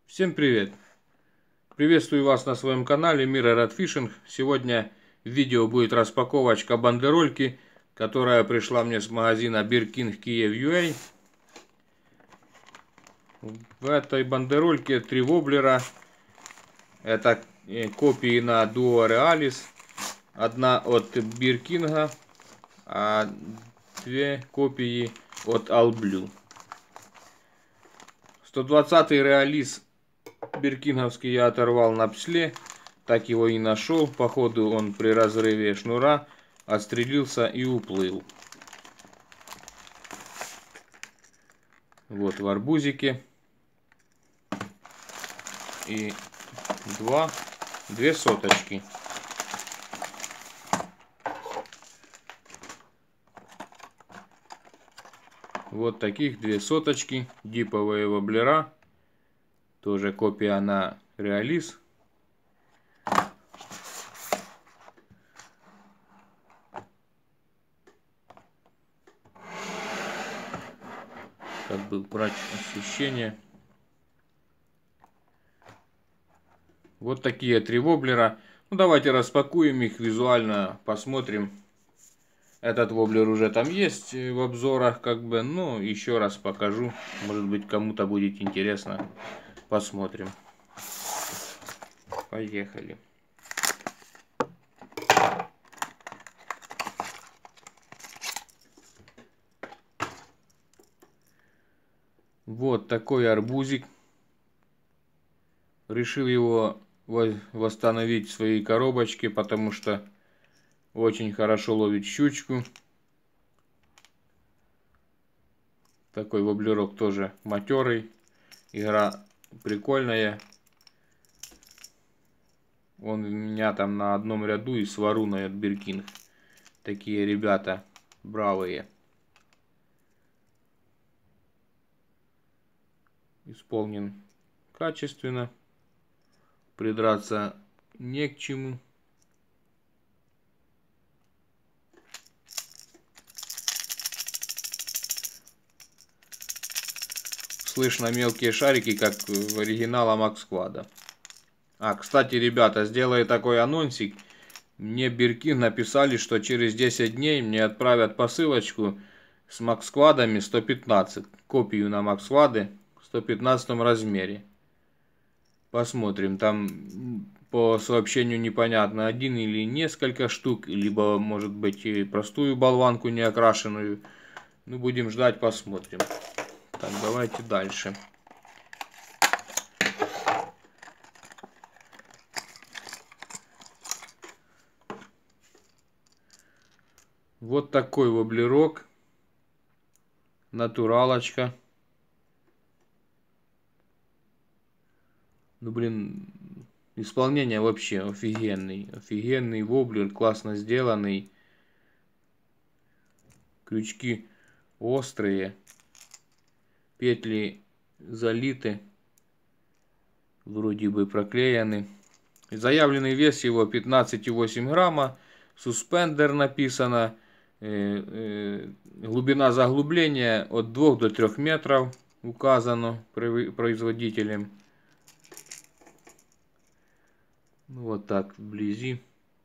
Всем привет! Приветствую вас на своем канале Мира Радфишинг. Сегодня в видео будет распаковочка бандерольки, которая пришла мне с магазина Birkin Kiev.ua. В этой бандерольке 3 воблера. Это копии на Duo Realis. Одна от Birkin, а 2 копии от Allblue. 120-й Realis биркинговский я оторвал на псле, так его и нашел. Походу он при разрыве шнура отстрелился и уплыл. Вот в арбузике. И две соточки. Вот таких 2 соточки. Диповые воблера. Тоже копия на Realis. Как бы брать освещение. Вот такие 3 воблера. Ну, давайте распакуем их визуально, посмотрим. Этот воблер уже там есть в обзорах, как бы, но еще раз покажу. Может быть, кому-то будет интересно. Посмотрим. Поехали. Вот такой арбузик. Решил его восстановить в своей коробочке, потому что очень хорошо ловит щучку. Такой воблерок тоже матерый. Игра прикольная. Он у меня там на одном ряду и с Варуной от Birkin. Такие ребята бравые. Исполнен качественно. Придраться не к чему. Слышно мелкие шарики, как в оригинала Максквада. Кстати, ребята, сделаю такой анонсик. Мне Birkin написали, что через 10 дней мне отправят посылочку с Максквадами 115. Копию на Максквады в 115 размере. Посмотрим. Там по сообщению непонятно, один или несколько штук, либо может быть и простую болванку неокрашенную. Ну, будем ждать, посмотрим. Так, давайте дальше. Вот такой воблерок. Натуралочка. Ну, блин, исполнение вообще офигенный. Офигенный воблер, классно сделанный. Крючки острые. Петли залиты. Вроде бы проклеены. Заявленный вес его 15,8 грамма. Суспендер написано. Глубина заглубления от 2 до 3 метров указано производителем. Вот так вблизи.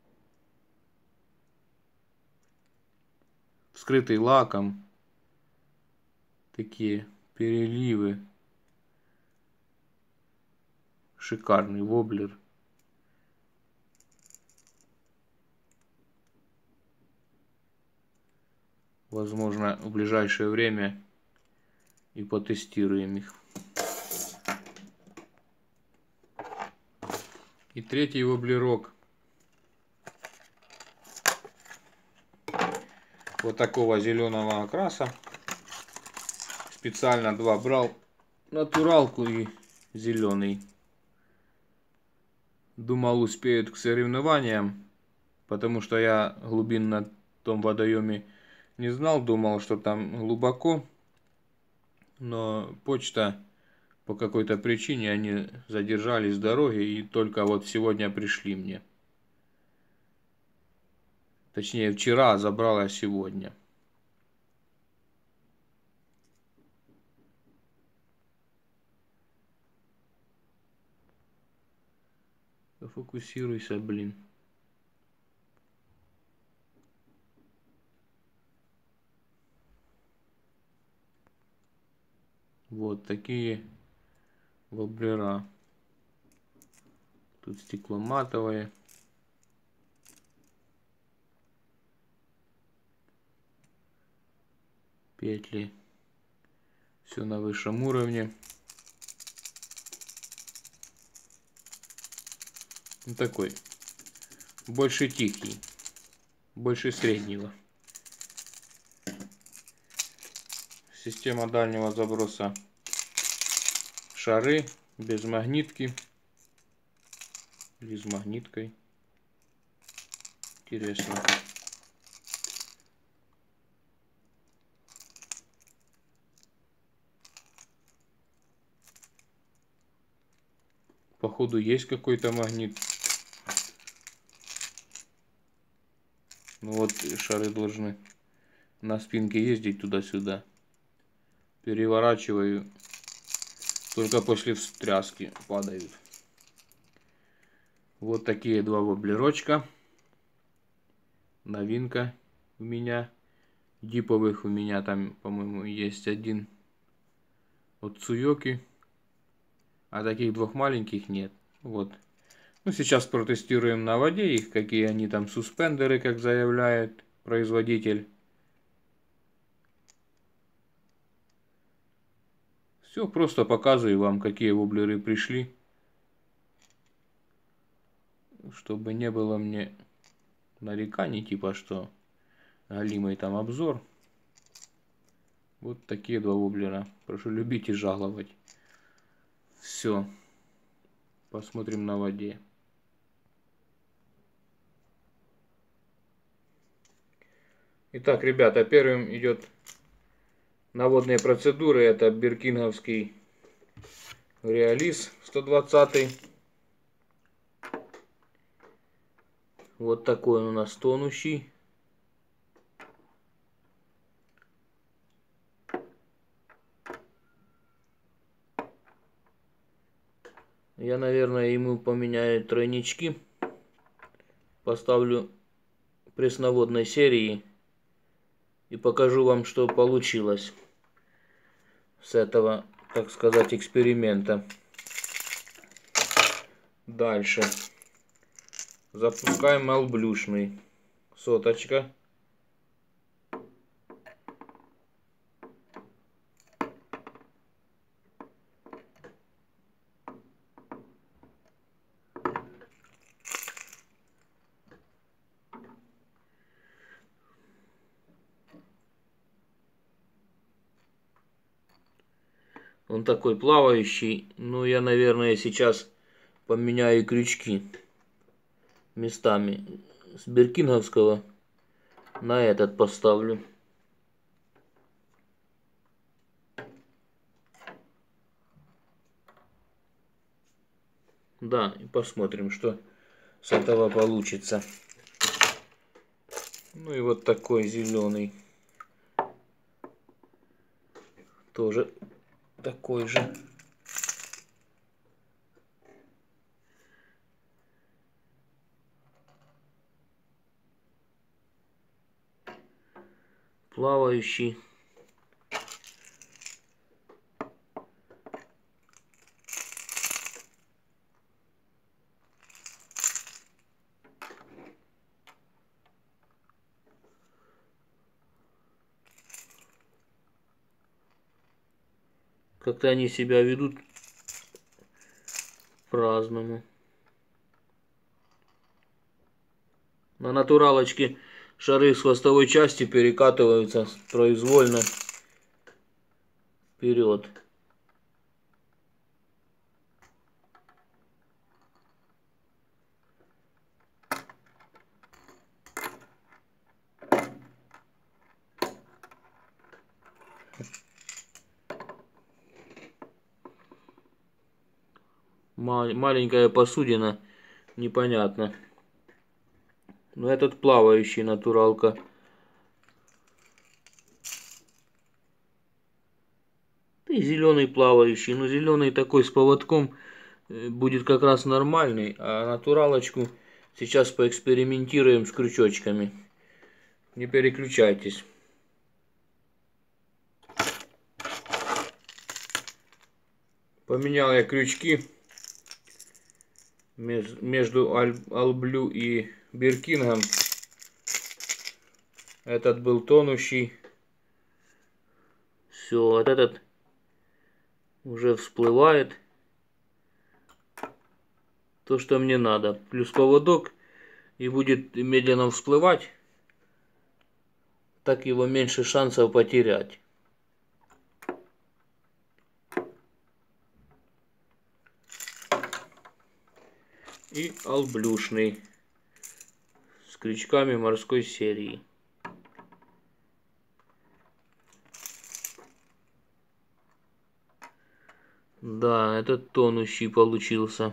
Вскрытый лаком. Такие переливы. Шикарный воблер. Возможно, в ближайшее время и потестируем их. И третий воблерок. Вот такого зеленого окраса. Специально 2 брал. Натуралку и зеленый. Думал, успеют к соревнованиям. Потому что я глубин на том водоеме не знал. Думал, что там глубоко. Но почта по какой-то причине они задержались с дороги. И только вот сегодня пришли мне. Точнее, вчера, забрала сегодня. Сфокусируйся, блин. Вот такие воблера. Тут стекломатовые. Петли. Все на высшем уровне. Ну, такой. Больше тихий. Больше среднего. Система дальнего заброса. Шары без магнитки. Или с магниткой. Интересно. Походу есть какой-то магнит. Ну вот шары должны на спинке ездить туда-сюда. Переворачиваю. Только после встряски падают. Вот такие два воблерочка. Новинка у меня. Диповых у меня там, по-моему, есть один от Цуёки. А таких двух маленьких нет. Вот. Ну, сейчас протестируем на воде их, какие они там суспендеры, как заявляет производитель. Все, просто показываю вам, какие воблеры пришли. Чтобы не было мне нареканий, типа, что галимый там обзор. Вот такие два воблера. Прошу любить и жаловать. Все. Посмотрим на воде. Итак, ребята, первым идет наводные процедуры. Это биркинговский реализ 120. Вот такой он у нас тонущий. Я, наверное, ему поменяю тройнички. Поставлю пресноводной серии. И покажу вам, что получилось с этого, так сказать, эксперимента. Дальше. Запускаем малблюшный. Соточка. Он такой плавающий. Ну, я, наверное, сейчас поменяю крючки местами. С биркинговского на этот поставлю. Да, и посмотрим, что с этого получится. Ну и вот такой зеленый. Тоже такой же. Плавающий. Как-то они себя ведут по-разному. На натуралочке шары с хвостовой части перекатываются произвольно вперед. Маленькая посудина, непонятно. Но этот плавающий натуралка. И зеленый плавающий. Но зеленый такой с поводком будет как раз нормальный, а натуралочку сейчас поэкспериментируем с крючочками. Не переключайтесь. Поменял я крючки между Альблю и Биркингом. Этот был тонущий. Все, вот этот уже всплывает. То, что мне надо. Плюс поводок, и будет медленно всплывать. Так его меньше шансов потерять. И алблюшный с крючками морской серии. Да, этот тонущий получился.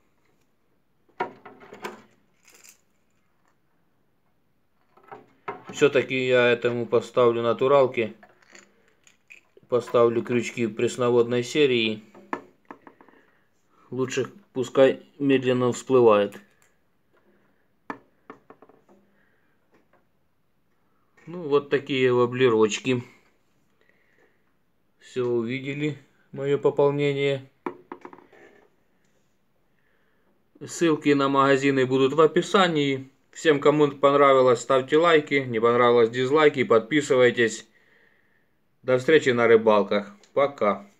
Все-таки я этому поставлю натуралки. Поставлю крючки пресноводной серии. Лучше пускай медленно всплывает. Ну, вот такие воблерочки. Все увидели, мое пополнение. Ссылки на магазины будут в описании. Всем, кому понравилось, ставьте лайки. Не понравилось, дизлайки. Подписывайтесь. До встречи на рыбалках. Пока.